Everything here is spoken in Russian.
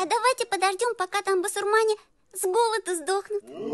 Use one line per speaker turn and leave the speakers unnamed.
А давайте подождем, пока там басурмане с голоду сдохнут.